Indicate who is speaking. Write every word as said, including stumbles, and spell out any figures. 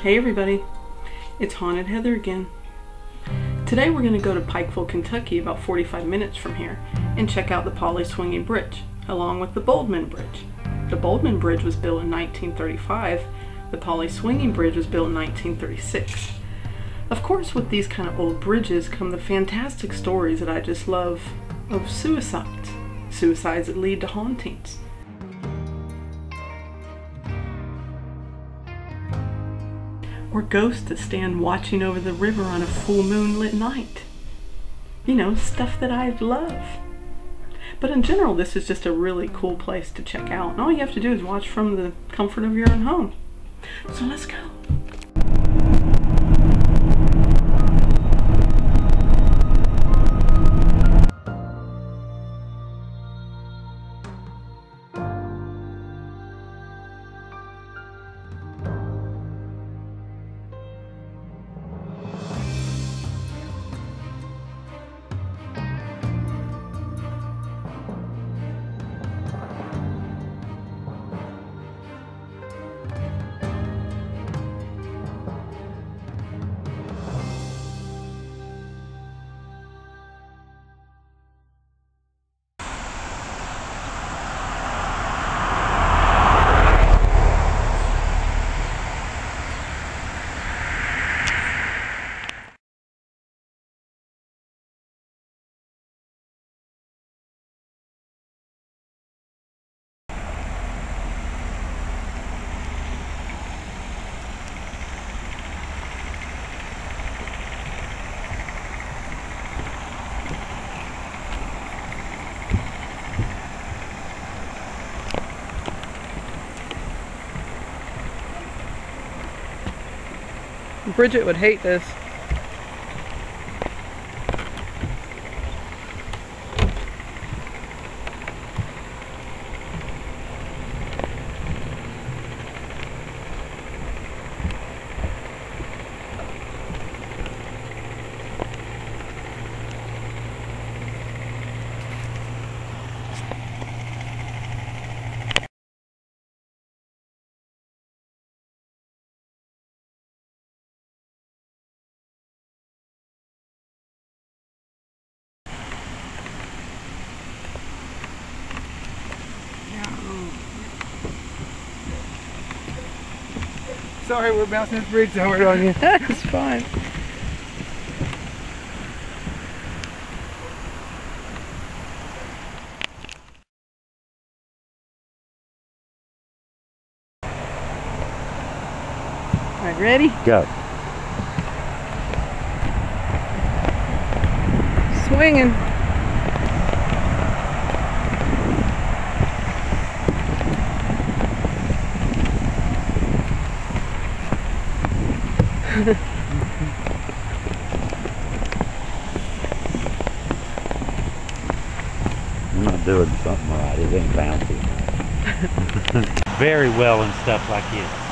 Speaker 1: Hey everybody, it's Haunted Heather again. Today we're going to go to Pikeville, Kentucky, about forty-five minutes from here, and check out the Polly Swinging Bridge, along with the Boldman Bridge. The Boldman Bridge was built in nineteen thirty-five, the Polly Swinging Bridge was built in nineteen thirty-six. Of course, with these kind of old bridges come the fantastic stories that I just love of suicides, suicides that lead to hauntings. Or ghosts that stand watching over the river on a full moonlit night. You know, stuff that I love. But in general, this is just a really cool place to check out. And all you have to do is watch from the comfort of your own home. So let's go. Bridget would hate this.
Speaker 2: Sorry, we're bouncing this bridge so hard on you.
Speaker 1: That's fine. All right, ready?
Speaker 2: Go.
Speaker 1: Swinging.
Speaker 2: I'm not doing something right. It ain't bouncy. Very well and stuff like this.